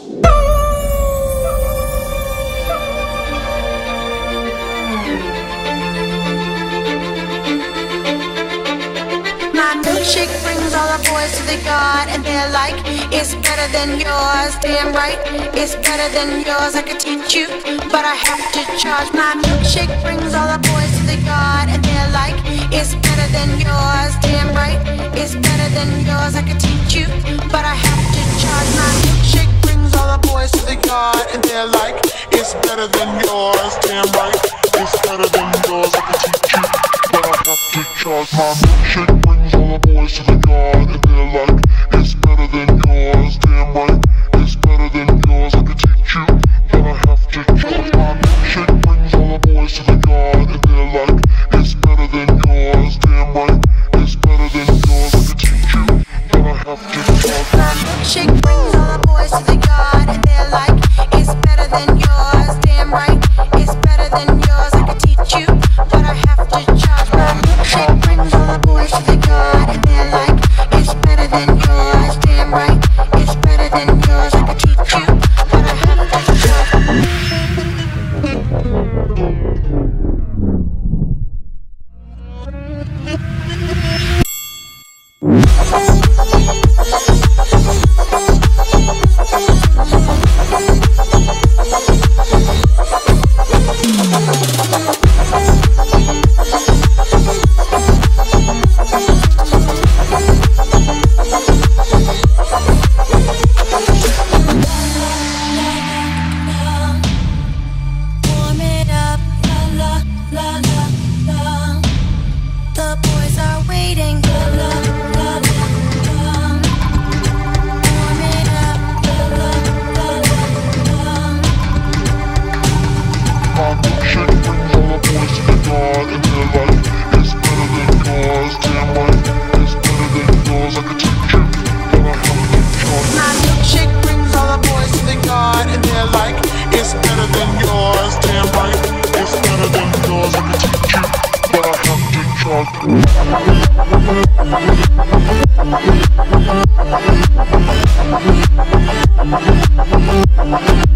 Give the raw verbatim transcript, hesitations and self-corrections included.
My milkshake brings all the boys to the yard, and they're like, it's better than yours. Damn right, it's better than yours. I could teach you, but I have to charge. My milkshake brings all the boys to the yard, and they're like, it's better than yours. Damn right, it's better than yours. I could teach you, but I have to charge. My milkshake brings all the boys to the yard, and they're like, it's better than yours. Damn right, it's better than yours. I could teach you, but I have to charge. My milkshake brings all the boys to the yard, and they're like, it's better than yours. Damn right, it's better than yours. I could teach you, but I have to charge. My milkshake brings all the boys to the yard, and they're like, it's better than yours. Damn right, it's better than yours. I could teach you, but I have to charge. My milkshake brings all the boys to the yard, and they're like, it's better than yours. Damn right, it's better than yours. I could teach you, but I have to charge. My milkshake brings all the boys to the yard, and they're like, it's better than yours. Damn right, it's better than yours. I could teach you, but I have to charge. We'll be right back.